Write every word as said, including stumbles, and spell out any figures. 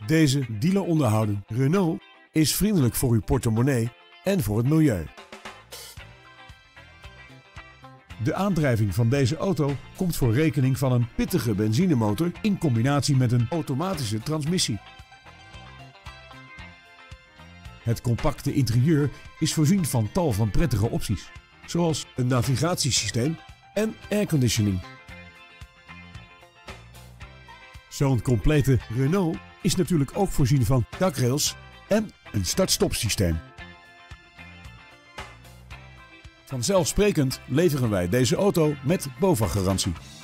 Deze dealer onderhouden Renault is vriendelijk voor uw portemonnee en voor het milieu. De aandrijving van deze auto komt voor rekening van een pittige benzinemotor in combinatie met een automatische transmissie. Het compacte interieur is voorzien van tal van prettige opties, zoals een navigatiesysteem en airconditioning. Zo'n complete Renault is natuurlijk ook voorzien van dakrails en een start-stop systeem. Vanzelfsprekend leveren wij deze auto met BOVAG-garantie.